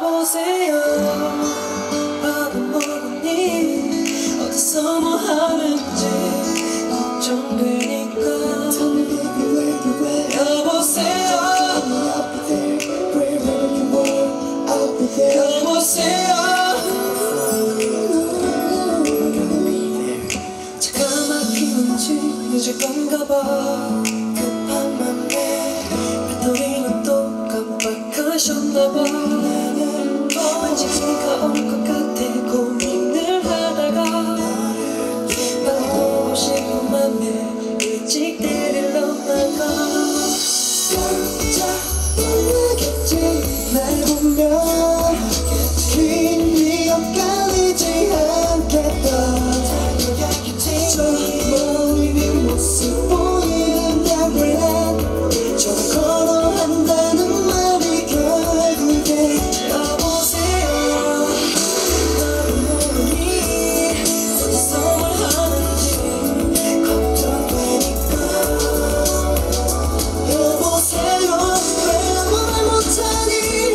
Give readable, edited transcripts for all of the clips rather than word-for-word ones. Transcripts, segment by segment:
여보세요 밥은 먹었니 어디서 뭐 하는지 걱정되니까 여보세요 여보세요 차가 막히는지 늦을 건가 봐 급한 맘에 배터리는 또 깜빡하셨나 봐 왠지 비가 올 것 같아 고민을 하다가 빨리 보고 싶은 맘에 일찍 데리러 나가 깜짝 놀라겠지 날 보면 긴 기억 깔리지 않겠다 저 멀리 네 모습 보이는데 왜 전화 걸어한다는 말이 결국에 여보세요 나를 모르니 어디서 뭘 하는지 걱정되니까 여보세요 왜 말 못하니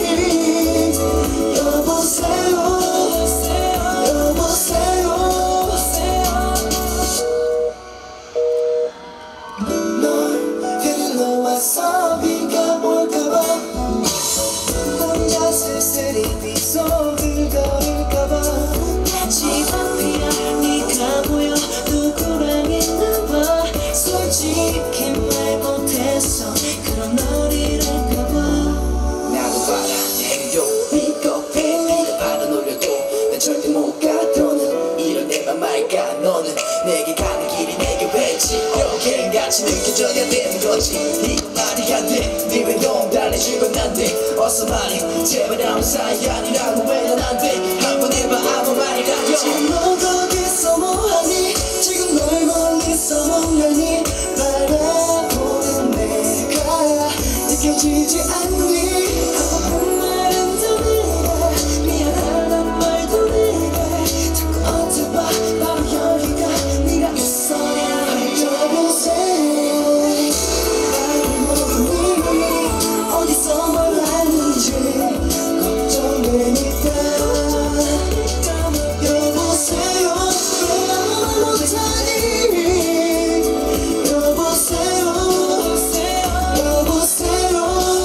여보세요 여보세요 널 데리러 와서 비가 올까봐 혼자 쓸쓸히 빗속을 걸을까봐 집 앞이야 네가 보여 누구랑 있나봐 솔직히 말 못했어 그런 널 잃을까봐 나도 봐라 내 행동 비겁해 네가 받아 놀려도 난 절대 못 가 너는 이런 내 맘 알까 너는 내게 가는 길이 내게 왜지 게임같이 느껴져야 되는 거지 이건 말이 안돼 네 외로움 달래주건 안돼 어서 말해 제발 아무 사이 아니라고 왜 난 안돼 한번 해봐 아무 말이라도 지금 너 거기서 뭐하니 지금 널 멀리서 멍하니 바라보는 내가 느껴지지 않니 하고픈 말은 다 내가 미안하단 말도 내가 자꾸 어째봐 바로 여기가 네가 있어야 여보세요 나를 모르니 어디서 뭘 하는지 걱정되니까 여보세요 왜 말 못하니 여보세요 여보세요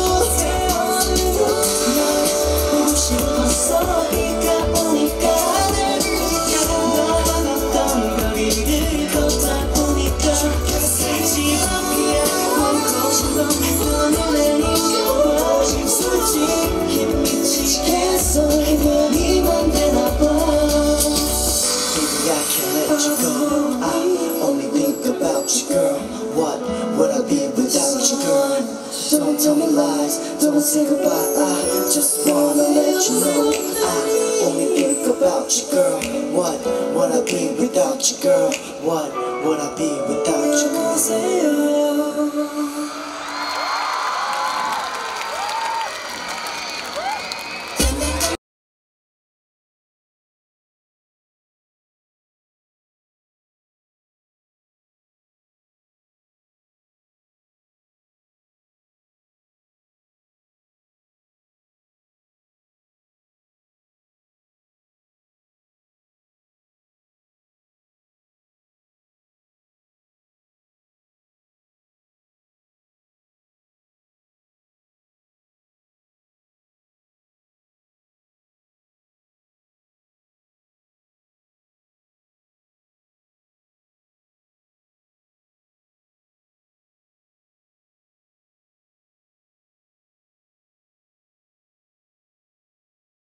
날 보고 싶었어 비가 오니까 너 봤던 거리를 걷다 보니까 집 앞이야 보고 싶던 그 눈에 익어봐 솔직히 미치겠어 행복이만 되나봐 Baby, I can't let you go. I only think about you, girl. What would I be without you, girl? Don't tell me lies, don't say goodbye. I just wanna let you know. I only think about you, girl. What would I be without you, girl? What would I be without you, girl? 여보세요